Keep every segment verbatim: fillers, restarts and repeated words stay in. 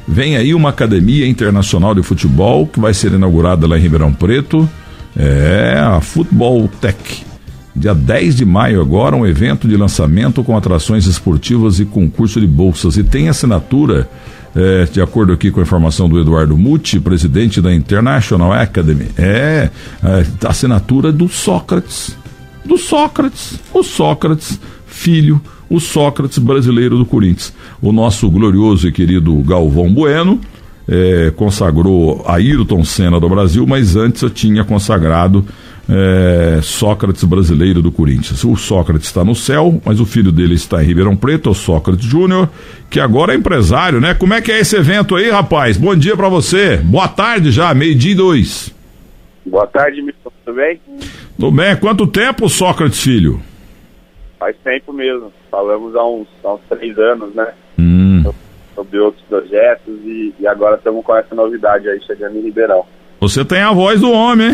Vem aí uma academia internacional de futebol que vai ser inaugurada lá em Ribeirão Preto, é a Futebol Tech. Dia dez de maio agora, um evento de lançamento com atrações esportivas e concurso de bolsas. E tem assinatura, é, de acordo aqui com a informação do Eduardo Muti, presidente da International Academy, é, é a assinatura do Sócrates, do Sócrates, o Sócrates, filho, o Sócrates brasileiro do Corinthians. O nosso glorioso e querido Galvão Bueno é, consagrou Ayrton Senna do Brasil, mas antes eu tinha consagrado É, Sócrates brasileiro do Corinthians. O Sócrates está no céu, mas o filho dele está em Ribeirão Preto, o Sócrates Júnior, que agora é empresário, né? Como é que é esse evento aí, rapaz? Bom dia pra você. Boa tarde já, meio-dia e dois. Boa tarde, Milton. Tudo bem? Tudo bem. Quanto tempo, Sócrates, filho? Faz tempo mesmo. Falamos há uns, há uns três anos, né? Hum. Sobre outros projetos e, e agora estamos com essa novidade aí chegando em Ribeirão. Você tem a voz do homem, hein?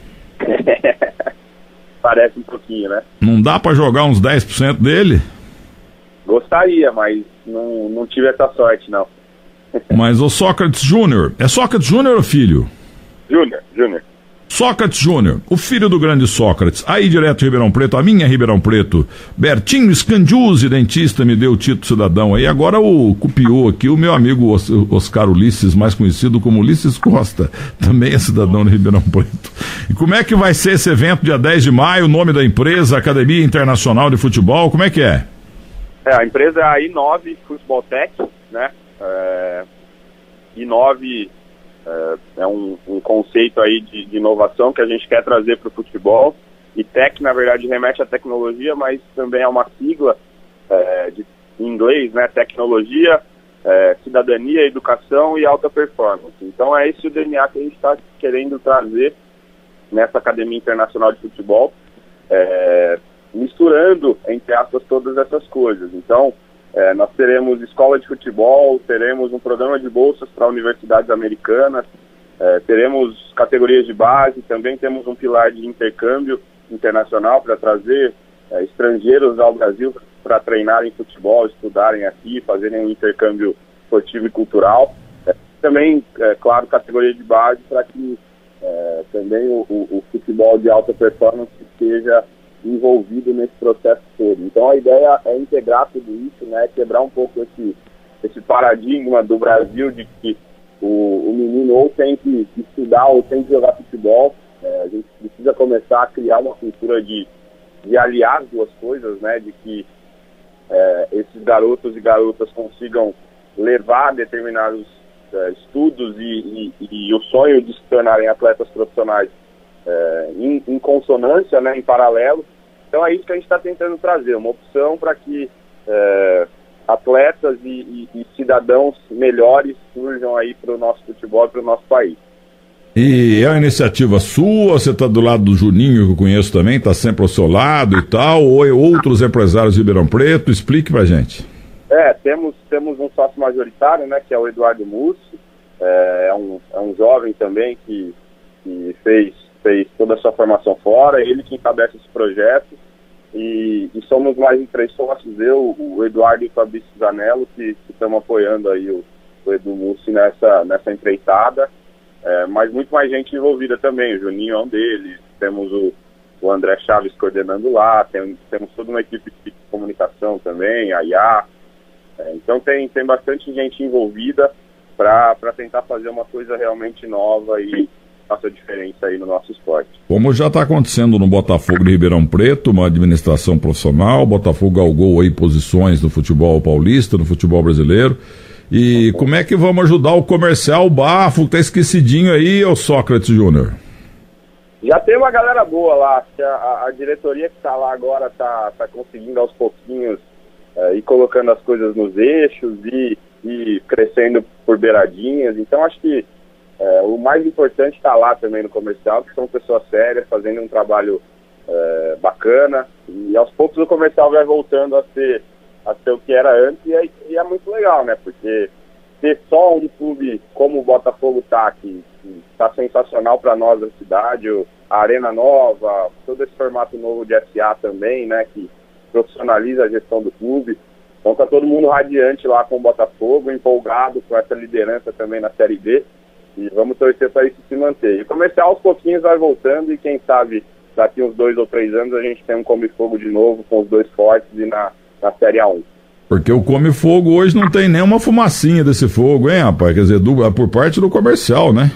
Parece um pouquinho, né? Não dá pra jogar uns dez por cento dele? Gostaria, mas não, não tive essa sorte, não. Mas o Sócrates Júnior, é Sócrates Júnior ou filho? Júnior, Júnior. Sócrates Júnior, o filho do grande Sócrates, aí direto de Ribeirão Preto, a minha Ribeirão Preto, Bertinho Scandiuzzi, dentista, me deu o título cidadão aí, agora o copiou aqui o meu amigo Os, Oscar Ulisses, mais conhecido como Ulisses Costa, também é cidadão de Ribeirão Preto. E como é que vai ser esse evento dia dez de maio, o nome da empresa, Academia Internacional de Futebol, como é que é? É, a empresa é a I nove Futebol Tech, né, é, I nove... É, é um, um conceito aí de, de inovação que a gente quer trazer para o futebol, e tech na verdade remete à tecnologia, mas também é uma sigla é, de, em inglês, né, tecnologia, é, cidadania, educação e alta performance. Então é esse o D N A que a gente está querendo trazer nessa Academia Internacional de Futebol, é, misturando, entre aspas, todas essas coisas. Então É, nós teremos escola de futebol, teremos um programa de bolsas para universidades americanas, é, teremos categorias de base, também temos um pilar de intercâmbio internacional para trazer é, estrangeiros ao Brasil para treinarem futebol, estudarem aqui, fazerem um intercâmbio esportivo e cultural. É, também, é, claro, categoria de base para que é, também o, o, o futebol de alta performance esteja envolvido nesse processo todo. Então a ideia é integrar tudo isso, né, quebrar um pouco esse, esse paradigma do Brasil de que o, o menino ou tem que estudar ou tem que jogar futebol. É, a gente precisa começar a criar uma cultura de, de aliar as duas coisas, né, de que é, esses garotos e garotas consigam levar determinados é, estudos e, e, e o sonho de se tornarem atletas profissionais é, em, em consonância, né, em paralelo. Então é isso que a gente está tentando trazer, uma opção para que é, atletas e, e, e cidadãos melhores surjam aí para o nosso futebol e para o nosso país. E é uma iniciativa sua, você está do lado do Juninho, que eu conheço também, está sempre ao seu lado e tal, ou é outros empresários de Ribeirão Preto? Explique pra gente. É, temos, temos um sócio majoritário, né, que é o Eduardo Mussi, é, é, um, é um jovem também que, que fez, fez toda a sua formação fora, ele que encabeça esse projeto, e, e somos mais de três sócios, eu, o Eduardo e o Fabrício Zanello, que estamos apoiando aí o, o Edu Mussi nessa, nessa empreitada. É, mas muito mais gente envolvida também, o Juninho é um deles, temos o, o André Chaves coordenando lá, tem, temos toda uma equipe de comunicação também, a I A, é, então tem, tem bastante gente envolvida para tentar fazer uma coisa realmente nova e faça diferença aí no nosso esporte. Como já está acontecendo no Botafogo de Ribeirão Preto, uma administração profissional, o Botafogo galgou aí posições no futebol paulista, no futebol brasileiro. E como é que vamos ajudar o comercial Bafo, que tá esquecidinho aí, ô Sócrates Júnior? Já tem uma galera boa lá, a, a, a diretoria que está lá agora está tá conseguindo aos pouquinhos é, ir colocando as coisas nos eixos e, e crescendo por beiradinhas. Então acho que é, o mais importante está lá também no comercial, que são pessoas sérias, fazendo um trabalho é, bacana, e aos poucos o comercial vai voltando a ser a ser o que era antes, e é, e é muito legal, né, porque ter só um clube como o Botafogo tá, que está sensacional para nós da cidade, a Arena Nova, todo esse formato novo de S A também, né, que profissionaliza a gestão do clube, Então tá todo mundo radiante lá com o Botafogo, empolgado com essa liderança também na Série B, e vamos torcer para isso se manter. E o comercial aos pouquinhos vai voltando, e quem sabe daqui uns dois ou três anos a gente tem um Come Fogo de novo, com os dois fortes e na, na Série A um. Porque o Come Fogo hoje não tem nenhuma fumacinha desse fogo, hein, rapaz? Quer dizer, do, por parte do comercial, né?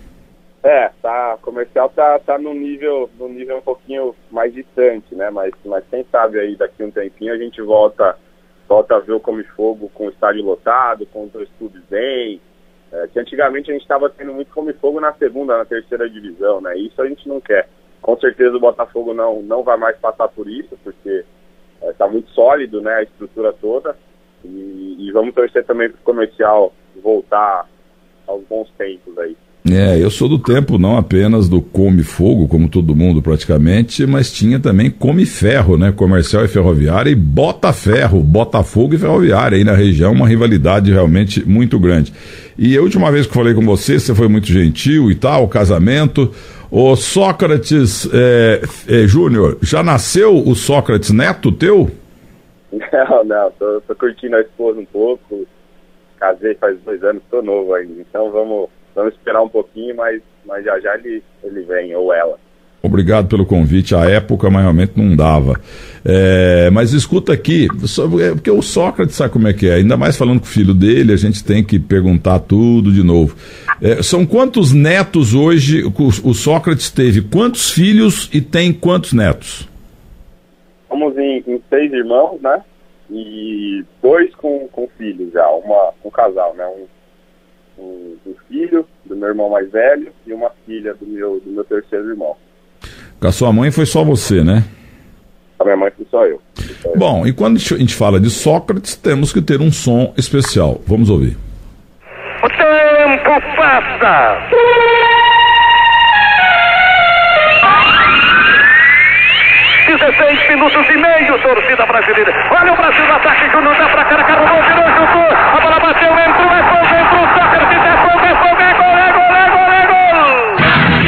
É, tá, o comercial tá, tá num nível, num nível um pouquinho mais distante, né? Mas, mas quem sabe aí daqui um tempinho a gente volta, volta a ver o Come Fogo com o estádio lotado, com os dois clubes bem. É, que antigamente a gente estava tendo muito Come Fogo na segunda, na terceira divisão, né? Isso a gente não quer. Com certeza o Botafogo não, não vai mais passar por isso, porque está é, muito sólido, né, a estrutura toda, e, e vamos torcer também para o comercial voltar aos bons tempos aí. É, eu sou do tempo não apenas do Come Fogo, como todo mundo praticamente, mas tinha também Come Ferro, né, comercial e ferroviária, e Bota Ferro, Botafogo e ferroviária, aí na região uma rivalidade realmente muito grande. E a última vez que falei com você, você foi muito gentil e tal, casamento. O Sócrates é, é, Júnior, já nasceu o Sócrates Neto teu? Não, não, tô, tô curtindo a esposa um pouco, casei faz dois anos, tô novo ainda, então vamos, vamos esperar um pouquinho, mas, mas já já ele, ele vem, ou ela. Obrigado pelo convite, à época, mas realmente não dava. É, mas escuta aqui, porque o Sócrates sabe como é que é, ainda mais falando com o filho dele, a gente tem que perguntar tudo de novo. É, são quantos netos hoje o, o Sócrates teve? Quantos filhos e tem quantos netos? Somos em, em seis irmãos, né? E dois com, com filhos já, uma, um casal, né? Um, um, um filho do meu irmão mais velho e uma filha do meu, do meu terceiro irmão. Com a sua mãe foi só você, né? A minha mãe foi só eu. Foi só Bom, eu. E quando a gente fala de Sócrates, temos que ter um som especial. Vamos ouvir. O tempo passa! dezesseis minutos e meio, torcida brasileira. Olha o Brasil no ataque, Júnior dá pra cara, carregou, virou, chutou. A bola bateu, entrou, é fogo, entrou, Sócrates, é fogo, é fogo, é gol, é gol, é gol, é gol!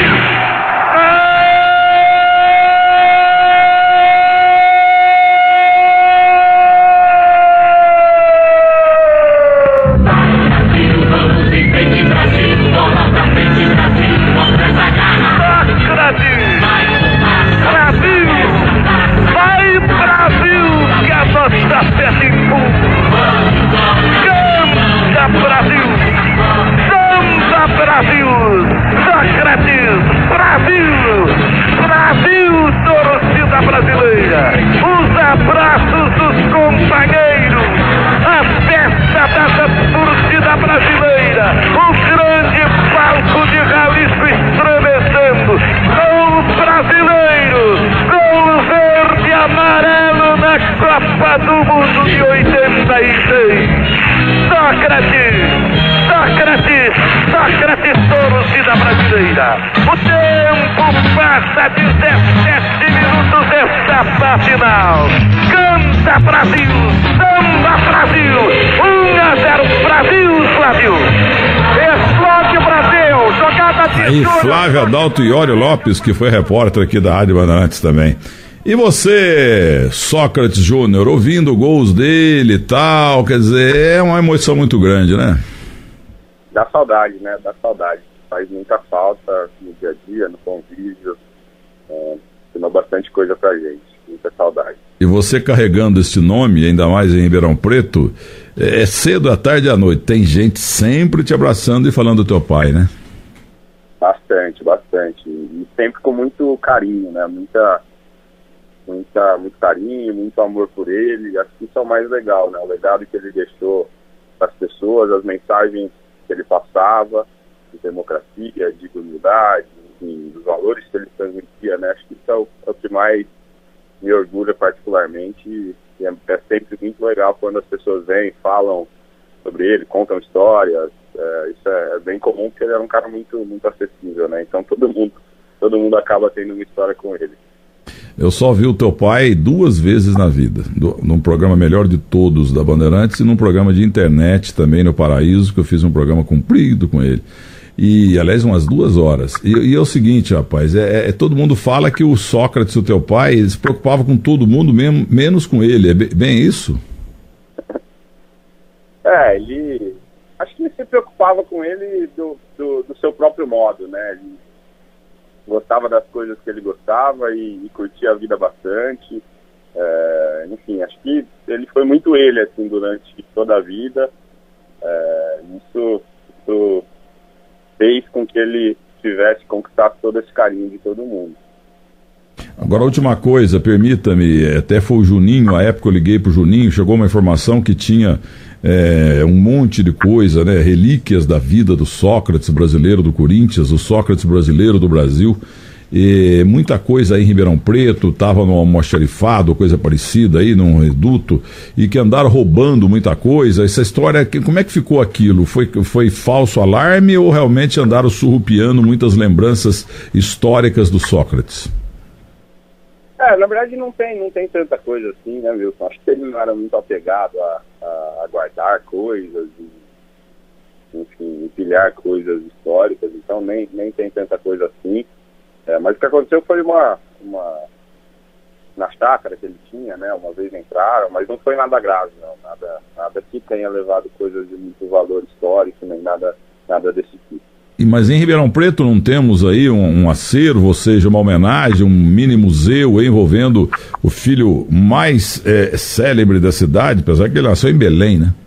O tempo passa, dezessete minutos, etapa final. Canta Brasil, samba Brasil, um a zero Brasil, Flávio. Explode Brasil, jogada de Aí, Flávio Adalto e Iório Lopes, que foi repórter aqui da Rádio Bandeirantes também. E você, Sócrates Júnior, ouvindo gols dele e tal, quer dizer, é uma emoção muito grande, né? Dá saudade, né? Dá saudade. Faz muita falta no dia a dia, no convívio, é, ensinou bastante coisa pra gente, muita saudade. E você carregando esse nome, ainda mais em Ribeirão Preto, é cedo, à tarde e à noite, tem gente sempre te abraçando e falando do teu pai, né? Bastante, bastante, e sempre com muito carinho, né, muita, muita, muito carinho, muito amor por ele, acho que isso é o mais legal, né, o legado que ele deixou para as pessoas, as mensagens que ele passava, de democracia, de humildade, enfim, dos valores que ele transmitia, né? Acho que isso é o, é o que mais me orgulha particularmente, e é, é sempre muito legal quando as pessoas vêm, falam sobre ele, contam histórias, é, isso é, é bem comum, porque ele era um cara muito, muito acessível, né? Então todo mundo, todo mundo acaba tendo uma história com ele. Eu só vi o teu pai duas vezes na vida, do, num programa Melhor de Todos da Bandeirantes e num programa de internet também no Paraíso, que eu fiz um programa comprido com ele. E, aliás, umas duas horas. E, e é o seguinte, rapaz, é, é, todo mundo fala que o Sócrates, o teu pai, ele se preocupava com todo mundo, mesmo, menos com ele. É bem, bem isso? É, ele... Acho que ele se preocupava com ele do, do, do seu próprio modo, né? Ele gostava das coisas que ele gostava e, e curtia a vida bastante. É, enfim, acho que ele foi muito ele, assim, durante toda a vida. É, isso, isso fez com que ele tivesse conquistado todo esse carinho de todo mundo. Agora, a última coisa, permita-me, até foi o Juninho, a época eu liguei pro Juninho, chegou uma informação que tinha é, um monte de coisa, né, relíquias da vida do Sócrates brasileiro do Corinthians, o Sócrates brasileiro do Brasil, e muita coisa aí em Ribeirão Preto, estava no almoxarifado, coisa parecida aí, num reduto, e que andaram roubando muita coisa. Essa história, como é que ficou aquilo? Foi, foi falso alarme ou realmente andaram surrupiando muitas lembranças históricas do Sócrates? É, na verdade não tem, não tem tanta coisa assim, né, Wilson? Acho que ele não era muito apegado a, a, a guardar coisas, e, enfim, empilhar coisas históricas, então nem, nem tem tanta coisa assim. É, mas o que aconteceu foi uma, uma... na chácara que ele tinha, né, uma vez entraram, mas não foi nada grave, não, nada, nada que tenha levado coisas de muito valor histórico, nem nada, nada desse tipo. E, mas em Ribeirão Preto não temos aí um, um acervo, ou seja, uma homenagem, um mini museu envolvendo o filho mais é, célebre da cidade, apesar que ele nasceu em Belém, né?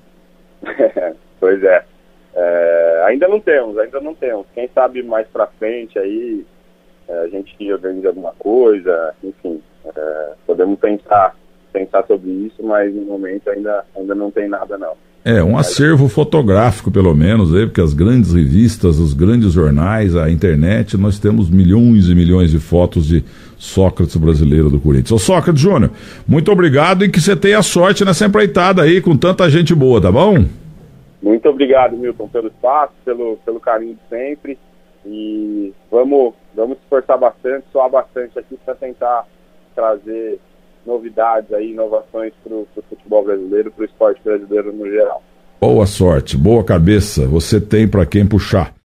Pois é. é. Ainda não temos, ainda não temos. Quem sabe mais pra frente aí é, a gente organiza alguma coisa, enfim, é, podemos pensar, pensar sobre isso, mas no momento ainda, ainda não tem nada não. É, um acervo fotográfico, pelo menos, aí, porque as grandes revistas, os grandes jornais, a internet, nós temos milhões e milhões de fotos de Sócrates brasileiro do Corinthians. Ô Sócrates Júnior, muito obrigado e que você tenha sorte nessa empreitada aí, com tanta gente boa, tá bom? Muito obrigado, Milton, pelo espaço, pelo, pelo carinho de sempre, e vamos, vamos esforçar bastante, soar bastante aqui para tentar trazer novidades aí, inovações para o futebol brasileiro, para o esporte brasileiro no geral. Boa sorte, boa cabeça, você tem para quem puxar.